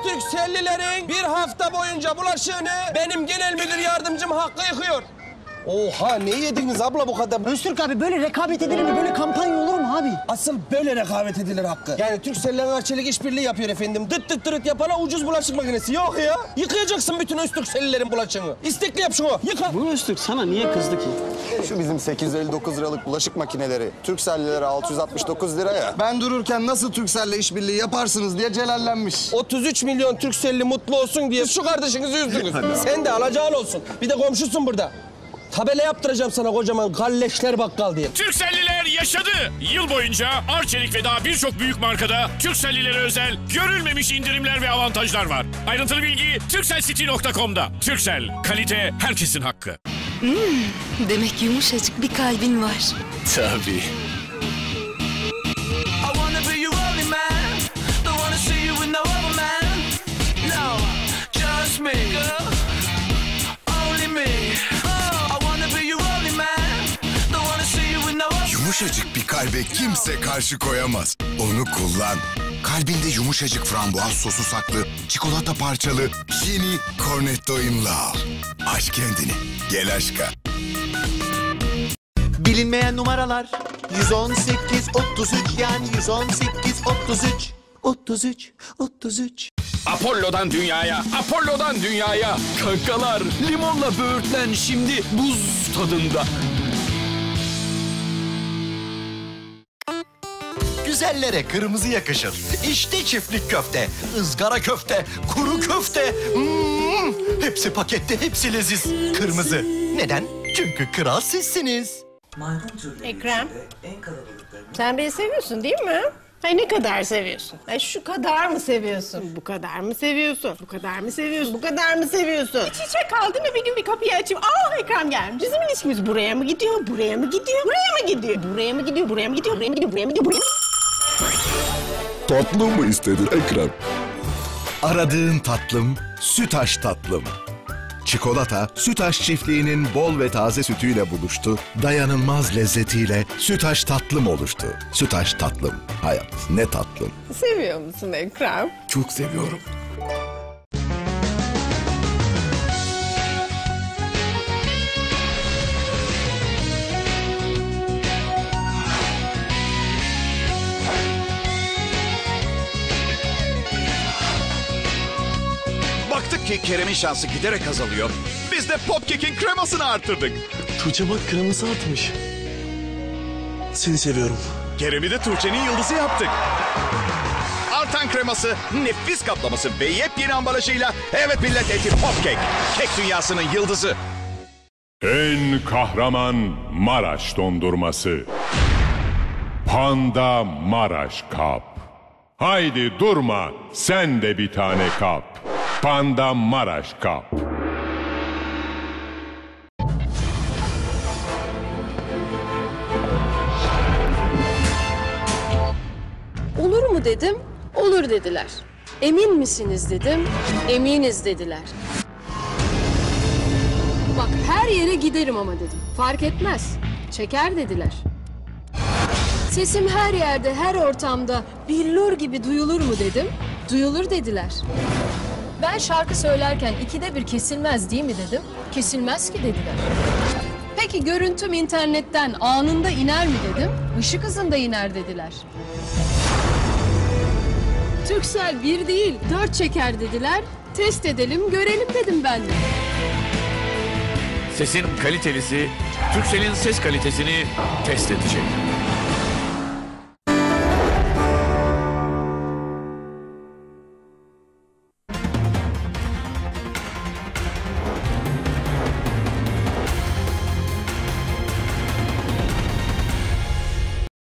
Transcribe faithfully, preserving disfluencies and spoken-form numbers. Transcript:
Öztürkcellilerin bir hafta boyunca bulaşığını benim genel müdür yardımcım Hakkı yıkıyor. Oha, ne yediniz abla bu kadar? Öztürk abi, böyle rekabet edilir mi? Böyle kampanya olur mu abi? Asıl böyle rekabet edilir Hakkı. Yani Türkcell'le Arçelik işbirliği yapıyor efendim. Dıt dıt dırıt yapana ucuz bulaşık makinesi. Yok ya. Yıkayacaksın bütün Öztürkcellilerin bulaşığını. İstekli yap şunu. Yıka. Bu Öztürk sana niye kızdı ki? Şu bizim sekiz yüz elli dokuz liralık bulaşık makineleri Türkcellilere altı yüz altmış dokuz lira ya. Ben dururken nasıl Türkcell'le işbirliği yaparsınız diye celallenmiş. otuz üç milyon Türkcelli mutlu olsun diye şu kardeşinizi üzdünüz. Sen de alacağın olsun. Bir de komşusun burada. Tabela yaptıracağım sana kocaman Galleşler Bakkal diye. Türkcelliler yaşadı. Yıl boyunca Arçelik ve daha birçok büyük markada Türkcellilere özel görülmemiş indirimler ve avantajlar var. Ayrıntılı bilgi turkcellcity nokta com'da. Turkcell, kalite herkesin hakkı. Hmm, demek yumuşacık bir kalbin var. Tabii. Yumuşacık bir kalbe kimse karşı koyamaz. Onu kullan. Kalbinde yumuşacık frambuaz sosu saklı, çikolata parçalı, yeni Cornetto in Love. Aç kendini, gel aşka. Bilinmeyen numaralar yüz on sekiz otuz üç, yani yüz on sekiz otuz üç otuz üç otuz üç. Apollo'dan dünyaya, Apollo'dan dünyaya. Kankalar, limonla böğürtlen şimdi buz tadında. Güzellere kırmızı yakışır. İşte çiftlik köfte, ızgara köfte, kuru köfte. Hmm, hepsi pakette, hepsi leziz. Kırmızı. Neden? Çünkü kral sizsiniz. Ekrem, sen beni seviyorsun değil mi? Ay ne kadar seviyorsun? Ay şu kadar mı seviyorsun? Bu kadar mı seviyorsun? Bu kadar mı seviyorsun? Bu kadar mı seviyorsun? İç içe kaldı mı bir gün bir kapıyı açayım. Aa Ekrem gelmiş. Bizim ilişkimiz buraya mı gidiyor? Buraya mı gidiyor? Buraya mı gidiyor? Buraya mı gidiyor? Buraya mı gidiyor? Buraya mı gidiyor? Buraya mı gidiyor? Buraya mı? Tatlı mı istedin Ekrem? Aradığın tatlım, Sütaş tatlım. Çikolata, Sütaş çiftliğinin bol ve taze sütüyle buluştu. Dayanılmaz lezzetiyle Sütaş tatlım oluştu. Sütaş tatlım, hayat ne tatlım. Seviyor musun Ekrem? Çok seviyorum. Baktık ki Kerem'in şansı giderek azalıyor. Biz de Popcake'in kremasını arttırdık. Tuğçe bak kreması artmış. Seni seviyorum. Kerem'i de Tuğçe'nin yıldızı yaptık. Artan kreması, nefis kaplaması ve yepyeni ambalajıyla evet millet eti Popcake. Kek dünyasının yıldızı. En kahraman Maraş dondurması. Panda Maraş Kap. Haydi durma, sen de bir tane kap. Panda Maraş Kap. Olur mu dedim, olur dediler. Emin misiniz dedim, eminiz dediler. Bak her yere giderim ama dedim, fark etmez, çeker dediler. Sesim her yerde, her ortamda billur gibi duyulur mu dedim, duyulur dediler. Ben şarkı söylerken ikide bir kesilmez değil mi dedim, kesilmez ki dediler. Peki görüntüm internetten anında iner mi dedim, ışık hızında iner dediler. Turkcell bir değil, dört çeker dediler. Test edelim, görelim dedim ben de. Sesin kalitelisi, Turkcell'in ses kalitesini test edecek.